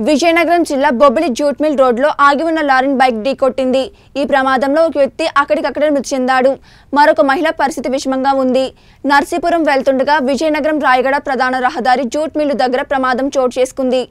విజయనగరం జిల్లా Bobbili jute mill రోడ్లో ఆగి ఉన్న లారీని బైక్ ఢీకొట్టింది। ఈ ప్రమాదంలో ఒక వ్యక్తి అక్కడికక్కడే మృతి చెందాడు। మరొక మహిళ పరిస్థితి విషమంగా ఉంది। నర్సీపురం వెళ్తుండగా విజయనగరం రాయగడ ప్రధాన రహదారి జూట్ మిల్ దగ్గర ప్రమాదం చోటు చేసుకుంది।